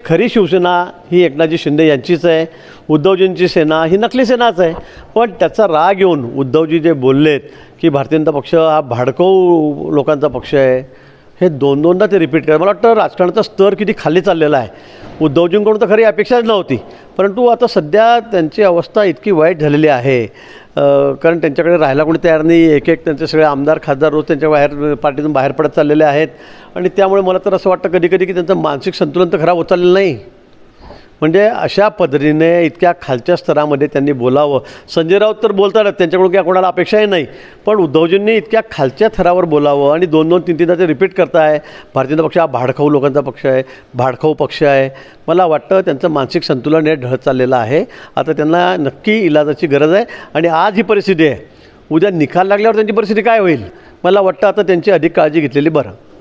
खरी शिवसेना ही एकनाथजी शिंदे यांचीच आहे. उद्धवजींची सेना ही नकली सेनाच आहे. पण त्याचा राग येऊन उद्धवजी जे बोललेत की भारतीय जनता पक्ष हा भाडकऊ लोकांचा पक्ष आहे, हे दोनदा ते रिपीट करा. मला वाटतं राजकारणाचा स्तर किती खाली चाललेला आहे. उद्धवजींकडून तर खरी अपेक्षाच नव्हती, परंतु आता सध्या त्यांची अवस्था इतकी वाईट झालेली आहे, कारण त्यांच्याकडे राहायला कोणी तयार नाही. एक त्यांचे सगळे आमदार खासदार रोज त्यांच्या पार्टीतून बाहेर पडत चाललेले आहेत. आणि त्यामुळे मला तर असं वाटतं कधी की त्यांचं मानसिक संतुलन तर खराब होत चाललेलं नाही. म्हणजे अशा पद्धतीने इतक्या खालच्या स्तरामध्ये त्यांनी बोलावं. संजय राऊत तर बोलतातच, त्यांच्याकडून काय कोणाला अपेक्षाही नाही. पण उद्धवजींनी इतक्या खालच्या थरावर बोलावं आणि 2-3 ते रिपीट करताय भारतीय जनता पक्ष हा भाडखाऊ लोकांचा पक्ष आहे, भाडखाऊ पक्ष आहे. मला वाटतं त्यांचं मानसिक संतुलन हे ढळत चाललेलं आहे. आता त्यांना नक्की इलाजाची गरज आहे. आणि आज ही परिस्थिती आहे, उद्या निकाल लागल्यावर त्यांची परिस्थिती काय होईल, मला वाटतं आता त्यांची अधिक काळजी घेतलेली बरं.